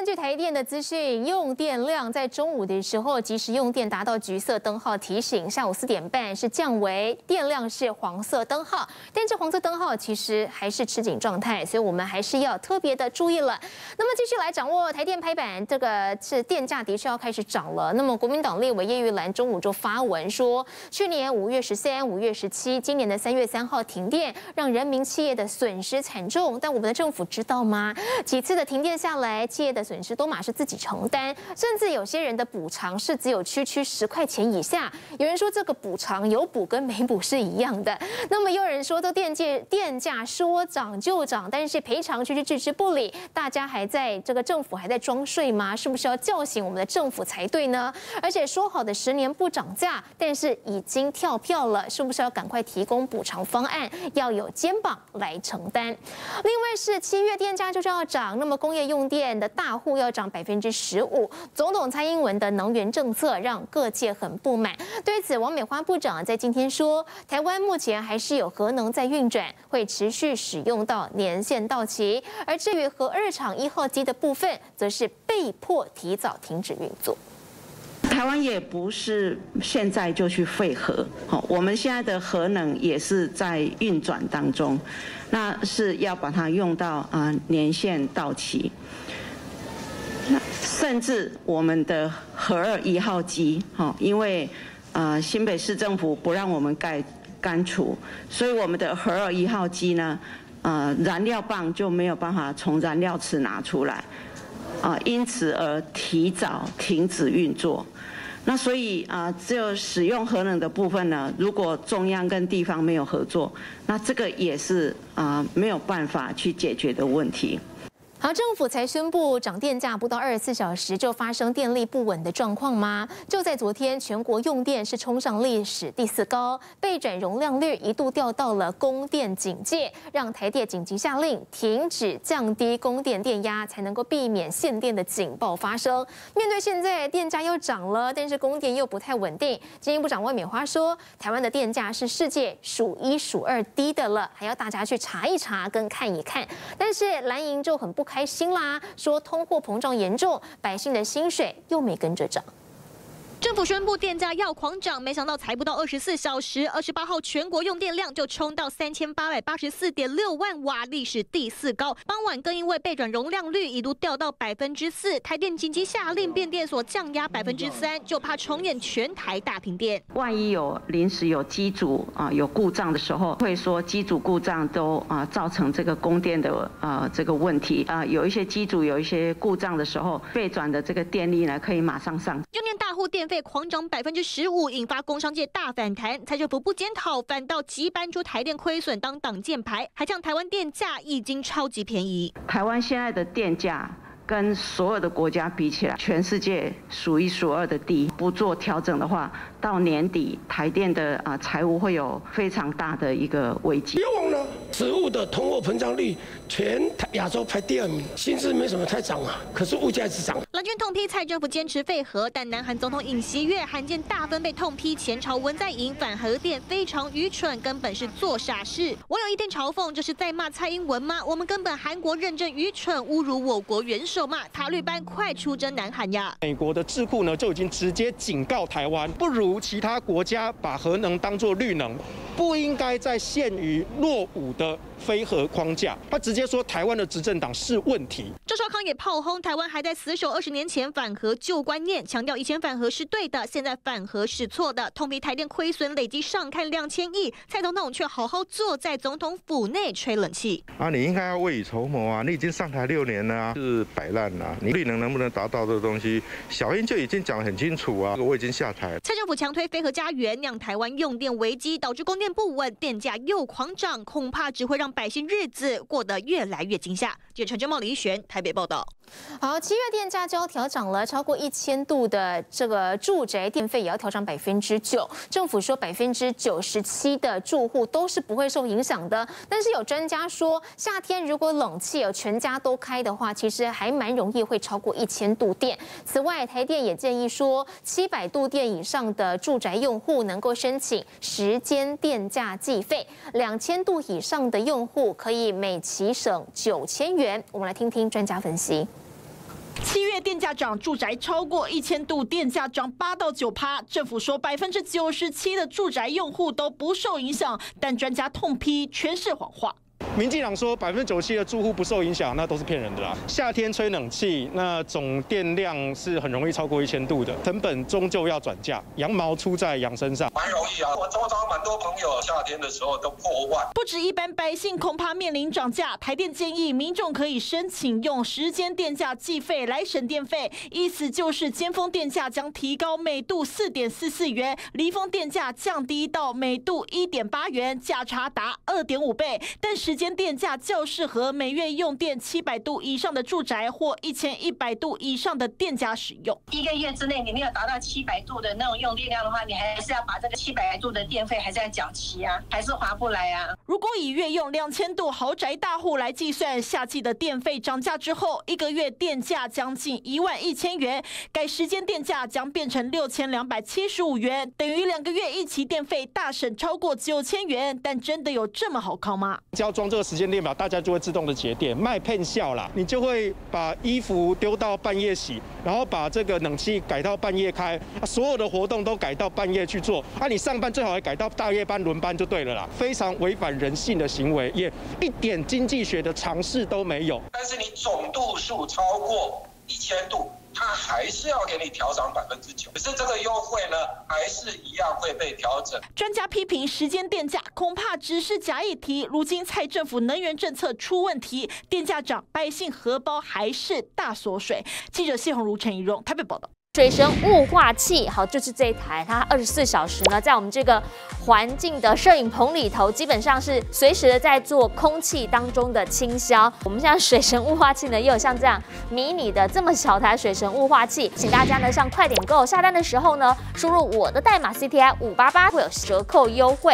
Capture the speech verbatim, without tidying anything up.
据台电的资讯，用电量在中午的时候，即时用电达到橘色灯号提醒，下午四点半是降为电量是黄色灯号，但这黄色灯号其实还是吃紧状态，所以我们还是要特别的注意了。那么继续来掌握台电拍板，这个是电价的确要开始涨了。那么国民党立委叶玉兰中午就发文说，去年五月十三、五月十七，今年的三月三号停电，让人民企业的损失惨重，但我们的政府知道吗？几次的停电下来，企业的损失都马是自己承担，甚至有些人的补偿是只有区区十块钱以下。有人说这个补偿有补跟没补是一样的。那么又有人说，这电价电价说涨就涨，但是赔偿却是置之不理。大家还在这个政府还在装睡吗？是不是要叫醒我们的政府才对呢？而且说好的十年不涨价，但是已经跳票了，是不是要赶快提供补偿方案，要有肩膀来承担？另外是七月电价就是要涨，那么工业用电的大户要涨百分之十五。总统蔡英文的能源政策让各界很不满。对此，王美花部长在今天说，台湾目前还是有核能在运转，会持续使用到年限到期。而至于核二厂一号机的部分，则是被迫提早停止运作。 台湾也不是现在就去废核，好，我们现在的核能也是在运转当中，那是要把它用到啊年限到期。甚至我们的核二一号机，哈，因为呃新北市政府不让我们盖干除，所以我们的核二一号机呢，呃燃料棒就没有办法从燃料池拿出来，啊、呃，因此而提早停止运作。那所以啊、呃，只有使用核能的部分呢，如果中央跟地方没有合作，那这个也是啊、呃、没有办法去解决的问题。 好，政府才宣布涨电价，不到二十四小时就发生电力不稳的状况吗？就在昨天，全国用电是冲上历史第四高，备转容量率一度掉到了供电警戒，让台电紧急下令停止降低供电电压，才能够避免限电的警报发生。面对现在电价又涨了，但是供电又不太稳定，经济部长魏美花说，台湾的电价是世界数一数二低的了，还要大家去查一查跟看一看。但是蓝营就很不开心啦，说通货膨胀严重，百姓的薪水又没跟着涨。 政府宣布电价要狂涨，没想到才不到二十四小时，二十八号全国用电量就冲到三千八百八十四点六万瓦，历史第四高。傍晚更因为备转容量率一度掉到百分之四，台电紧急下令变电所降压百分之三，就怕重演全台大停电。 万一有临时有机组啊、呃、有故障的时候，会说机组故障都啊、呃、造成这个供电的呃这个问题啊、呃，有一些机组有一些故障的时候，备转的这个电力呢可以马上上。 用电大户电费狂涨百分之十五，引发工商界大反弹。蔡政府不检讨，反倒急搬出台电亏损当挡箭牌，还将台湾电价已经超级便宜。 台湾现在的电价跟所有的国家比起来，全世界数一数二的低。不做调整的话，到年底台电的啊财务会有非常大的一个危机。 别忘了，食物的通货膨胀率全亚洲排第二名，薪资没什么太涨啊，可是物价一直涨。 蓝军痛批蔡政府坚持废核，但南韩总统尹锡悦罕见大分被痛批前朝文在寅反核电非常愚蠢，根本是做傻事。网友一天嘲讽，这是在骂蔡英文吗？我们根本韩国认证愚蠢，侮辱我国元首嘛！塔绿班快出征南韩呀！ 美国的智库呢就已经直接警告台湾，不如其他国家把核能当作绿能，不应该再限于落伍的非核框架。他直接说台湾的执政党是问题。 赵少康也炮轰台湾还在死守二十年前反核旧观念，强调以前反核是对的，现在反核是错的。痛批台电亏损累计上看两千亿，蔡总统却好好坐在总统府内吹冷气。 啊，你应该要未雨绸缪啊！你已经上台六年了啊，是摆烂啊！你绿能能不能达到这个东西，小英就已经讲得很清楚啊。我已经下台。 蔡政府强推非核家园，让台湾用电危机，导致供电不稳，电价又狂涨，恐怕只会让百姓日子过得越来越惊吓。记者陈真茂、李一璇台北报道。 好，七月电价就要调涨了，超过一千度的这个住宅电费也要调涨百分之九。政府说百分之九十七的住户都是不会受影响的，但是有专家说，夏天如果冷气有全家都开的话，其实还蛮容易会超过一千度电。此外，台电也建议说，七百度电以上的住宅用户能够申请时间电价计费，两千度以上的用户可以每期省九千元。我们来听听专家分析。 七月电价涨，住宅超过一千度，电价涨八到九趴。政府说百分之九十七的住宅用户都不受影响，但专家痛批全是谎话。 民进党说百分之九十七的住户不受影响，那都是骗人的啦。夏天吹冷气，那总电量是很容易超过一千度的，成本终究要转嫁，羊毛出在羊身上。 蛮容易啊，我周遭蛮多朋友夏天的时候都破万。 不止一般百姓恐怕面临涨价，台电建议民众可以申请用时间电价计费来省电费，意思就是尖峰电价将提高每度四点四四元，离峰电价降低到每度一点八元，价差达二点五倍，但时间电价较适合每月用电七百度以上的住宅或一千一百度以上的店家使用。 一个月之内你没有达到七百度的那种用电量的话，你还是要把这个七百度的电费还是要缴齐啊，还是划不来啊。 如果以月用两千度豪宅大户来计算，夏季的电费涨价之后，一个月电价将近一万一千元，改时间电价将变成六千两百七十五元，等于两个月一期电费大省超过九千元。但真的有这么好靠吗？ 只要装这个时间电表，大家就会自动的节电，卖骗笑啦。你就会把衣服丢到半夜洗，然后把这个冷气改到半夜开，啊、所有的活动都改到半夜去做。啊，你上班最好还改到大夜班轮班就对了啦，非常违反人性的行为，也一点经济学的常识都没有。 但是你总度数超过一千度，它还是要给你调涨百分之九，可是这个优惠呢，还是一样会被调整。 专家批评时间电价恐怕只是假议题，如今蔡政府能源政策出问题，电价涨，百姓荷包还是大缩水。记者谢鸿儒、陈怡蓉台北报道。 水神雾化器，好，就是这一台，它二十四小时呢，在我们这个环境的摄影棚里头，基本上是随时的在做空气当中的清消。我们现在水神雾化器呢，也有像这样迷你的这么小台水神雾化器，请大家呢上快点购下单的时候呢，输入我的代码 C T I 五八八会有折扣优惠。